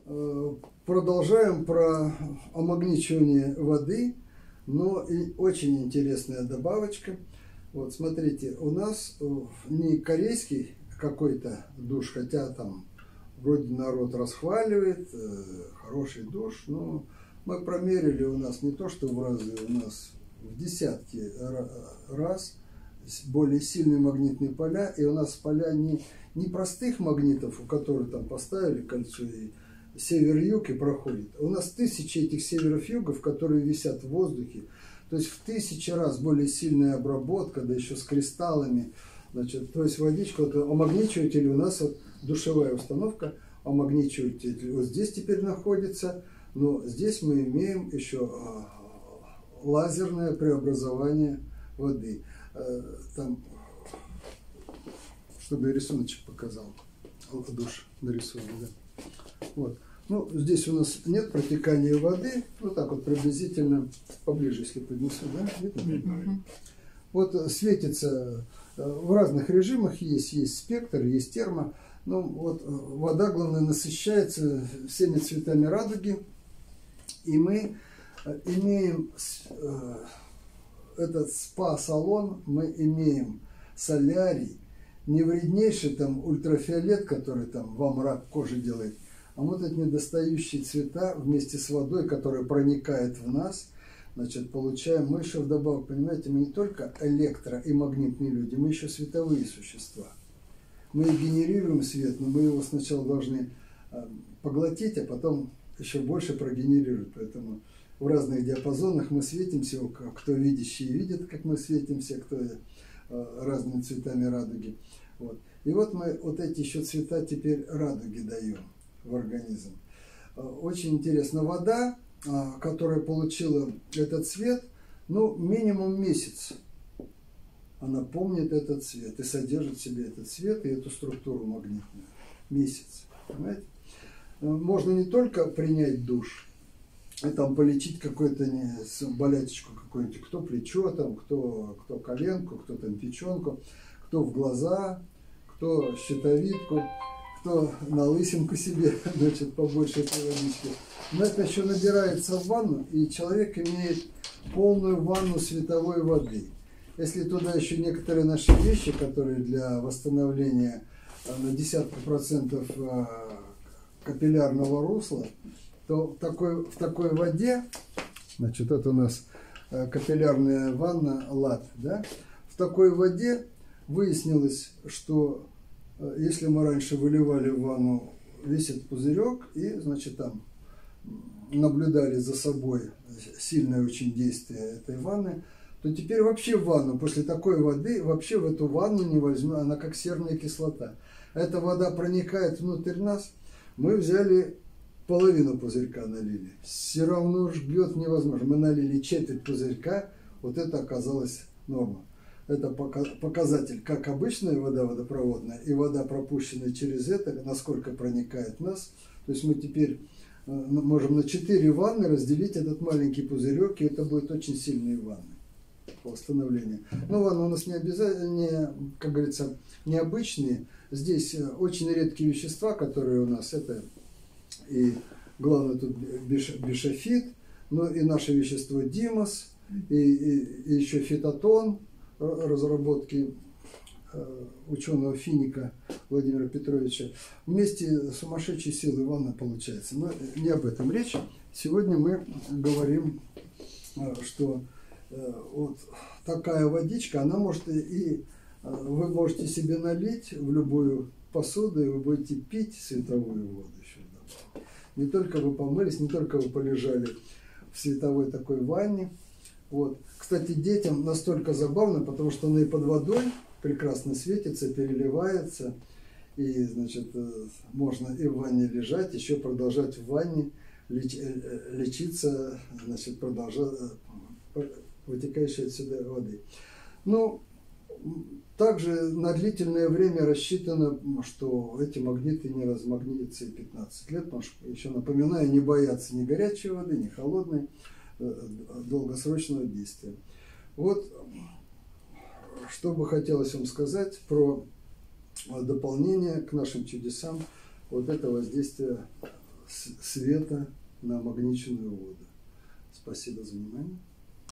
Продолжаем про омагничивание воды, но и очень интересная добавочка. Вот смотрите, у нас не корейский какой-то душ, хотя там вроде народ расхваливает, хороший душ, но мы промерили, у нас не то что в разы, у нас в десятки раз более сильные магнитные поля, и у нас поля не простых магнитов, у которых там поставили кольцо и север-юг и проходит. У нас тысячи этих северов-югов, которые висят в воздухе. То есть в 1000 раз более сильная обработка, да еще с кристаллами. Значит, то есть водичка, вот омагничиватель у нас вот душевая установка, омагничиватель вот здесь теперь находится, но здесь мы имеем еще лазерное преобразование воды. Там, чтобы я рисуночек показал, душ нарисован, да. Вот. Ну, здесь у нас нет протекания воды, вот так вот приблизительно, поближе, если поднесу, да, видно? Вот светится в разных режимах, есть спектр, есть термо, но вот вода, главное, насыщается всеми цветами радуги, и мы имеем этот спа-салон, мы имеем солярий, не вреднейший там ультрафиолет, который там вам рак кожи делает, а вот эти недостающие цвета вместе с водой, которая проникает в нас, значит, получаем. Мы еще вдобавок, понимаете, мы не только электро- и магнитные люди, мы еще световые существа. Мы генерируем свет, но мы его сначала должны поглотить, а потом еще больше прогенерировать. Поэтому в разных диапазонах мы светимся, кто видящий видит, как мы светимся, кто разными цветами радуги. Вот. И вот мы вот эти еще цвета теперь радуги даем в организм. Очень интересно. Вода, которая получила этот цвет, ну, минимум месяц. Она помнит этот цвет и содержит в себе этот цвет и эту структуру магнитную. Месяц. Понимаете? Можно не только принять душ, и там полечить какую-то болячечку какую-нибудь, кто плечо, там, кто коленку, кто там печенку, кто в глаза, кто щитовидку, кто на лысинку себе, значит, побольше этой водички. Но это еще набирается в ванну, и человек имеет полную ванну световой воды. Если туда еще некоторые наши вещи, которые для восстановления на десятки процентов капиллярного русла, то в такой воде, значит, это у нас капиллярная ванна ЛАТ, да, в такой воде выяснилось, что если мы раньше выливали в ванну весь этот пузырек и, значит, там наблюдали за собой сильное очень действие этой ванны, то теперь вообще в ванну, после такой воды, вообще в эту ванну не возьму, она как серная кислота. Эта вода проникает внутрь нас, мы взяли половину пузырька налили, все равно жгет невозможно. Мы налили четверть пузырька, вот это оказалось норма. Это показатель, как обычная вода водопроводная и вода, пропущенная через это, насколько проникает в нас. То есть мы теперь можем на 4 ванны разделить этот маленький пузырек, и это будет очень сильные ванны по восстановлению. Но ванны у нас не обязательно, как говорится, необычные. Здесь очень редкие вещества, которые у нас, это и главное тут бишофит, но и наше вещество димос, и еще фитотон, разработки ученого финика Владимира Петровича. Вместе сумасшедшей силы ванна получается. Но не об этом речь. Сегодня мы говорим, что вот такая водичка, она может и вы можете себе налить в любую посуду, и вы будете пить световую воду еще. Не только вы помылись, не только вы полежали в световой такой ванне. Вот. Кстати, детям настолько забавно, потому что она и под водой прекрасно светится, переливается. И, значит, можно и в ванне лежать, еще продолжать в ванне лечиться, значит, продолжать вытекающей отсюда воды. Ну, также на длительное время рассчитано, что эти магниты не размагнитятся и 15 лет, потому что, еще напоминаю, не боятся ни горячей воды, ни холодной, долгосрочного действия. Вот, что бы хотелось вам сказать про дополнение к нашим чудесам, вот это воздействие света на магниченную воду. Спасибо за внимание.